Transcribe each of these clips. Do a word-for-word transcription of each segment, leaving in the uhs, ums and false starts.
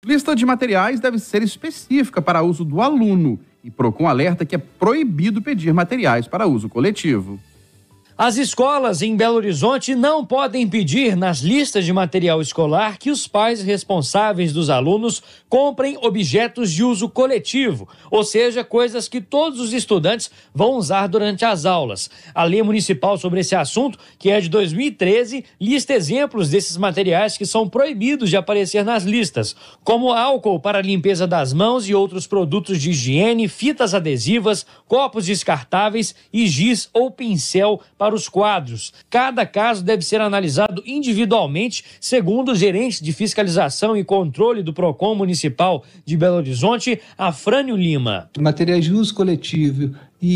Lista de materiais deve ser específica para uso do aluno e Procon alerta que é proibido pedir materiais para uso coletivo. As escolas em Belo Horizonte não podem pedir nas listas de material escolar que os pais responsáveis dos alunos comprem objetos de uso coletivo, ou seja, coisas que todos os estudantes vão usar durante as aulas. A lei municipal sobre esse assunto, que é de dois mil e treze, lista exemplos desses materiais que são proibidos de aparecer nas listas, como álcool para limpeza das mãos e outros produtos de higiene, fitas adesivas, copos descartáveis e giz ou pincel para para os quadros. Cada caso deve ser analisado individualmente, segundo o gerente de fiscalização e controle do Procon Municipal de Belo Horizonte, Afrânio Lima. Materiais de uso coletivo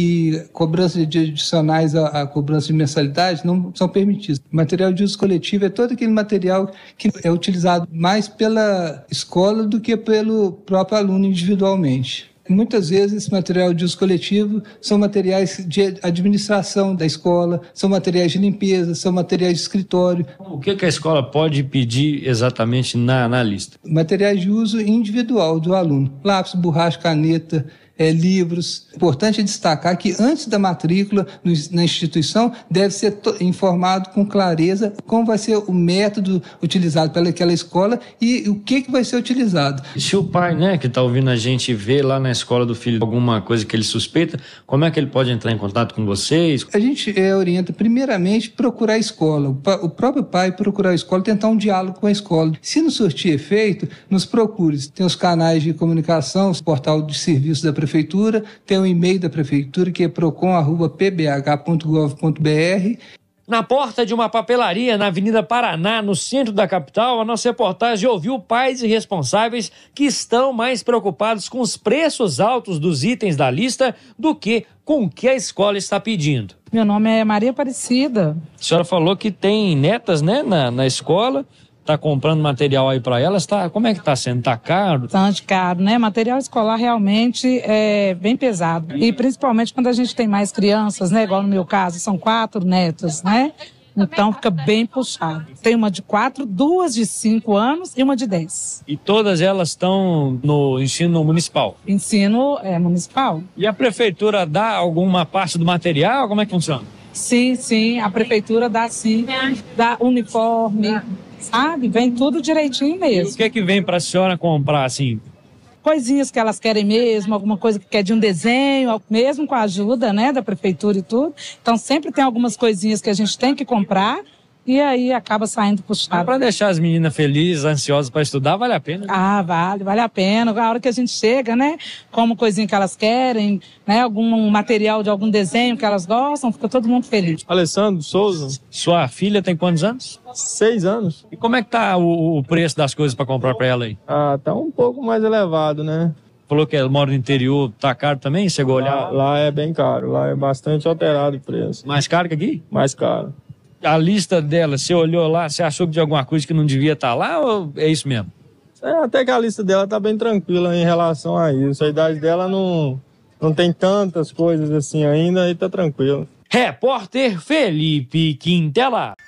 e cobrança de adicionais à, à cobrança de mensalidade não são permitidos. Material de uso coletivo é todo aquele material que é utilizado mais pela escola do que pelo próprio aluno individualmente. Muitas vezes esse material de uso coletivo são materiais de administração da escola, são materiais de limpeza, são materiais de escritório. O que, que a escola pode pedir exatamente na, na lista? Materiais de uso individual do aluno. Lápis, borracha, caneta, É, livros. Importante destacar que antes da matrícula no, na instituição deve ser to- informado com clareza como vai ser o método utilizado pelaquela escola e o que, que vai ser utilizado. E se o pai, né, que está ouvindo a gente vê lá na escola do filho alguma coisa que ele suspeita, como é que ele pode entrar em contato com vocês? A gente é, orienta primeiramente procurar a escola, o, pa- o próprio pai procurar a escola, tentar um diálogo com a escola. Se não surtir efeito, nos procure. Tem os canais de comunicação, o portal de serviços da prefeitura, Prefeitura, tem o e-mail da Prefeitura que é procon arroba p b h ponto gov ponto b r. Na porta de uma papelaria na Avenida Paraná, no centro da capital, a nossa reportagem ouviu pais e responsáveis que estão mais preocupados com os preços altos dos itens da lista do que com o que a escola está pedindo. Meu nome é Maria Aparecida. A senhora falou que tem netas, né, na, na escola. Tá comprando material aí para elas, tá? Como é que tá sendo? Tá caro? Bastante caro, né? Material escolar realmente é bem pesado. E principalmente quando a gente tem mais crianças, né? Igual no meu caso, são quatro netas, né? Então fica bem puxado. Tem uma de quatro, duas de cinco anos e uma de dez. E todas elas estão no ensino municipal? Ensino é, municipal. E a prefeitura dá alguma parte do material? Como é que funciona? Sim, sim. A prefeitura dá sim. Dá uniforme, sabe? Vem tudo direitinho mesmo. E o que é que vem para a senhora comprar, assim? Coisinhas que elas querem mesmo, alguma coisa que quer de um desenho, mesmo com a ajuda, né, da prefeitura e tudo. Então sempre tem algumas coisinhas que a gente tem que comprar e aí acaba saindo puxado. Para deixar as meninas felizes, ansiosas para estudar, vale a pena? Ah, vale, vale a pena. A hora que a gente chega, né, como coisinha que elas querem, né, algum material de algum desenho que elas gostam, fica todo mundo feliz. Alessandro Souza. Sua filha tem quantos anos? Seis anos. E como é que tá o, o preço das coisas para comprar para ela aí? Ah, tá um pouco mais elevado, né? Falou que ela mora no interior, tá caro também? Chegou a olhar? Lá, lá é bem caro, lá é bastante alterado o preço. Mais caro que aqui? Mais caro. A lista dela, você olhou lá, você achou que de alguma coisa que não devia estar lá ou é isso mesmo? É, até que a lista dela tá bem tranquila em relação a isso. A idade dela não, não tem tantas coisas assim ainda e tá tranquilo. Repórter Felipe Quintela.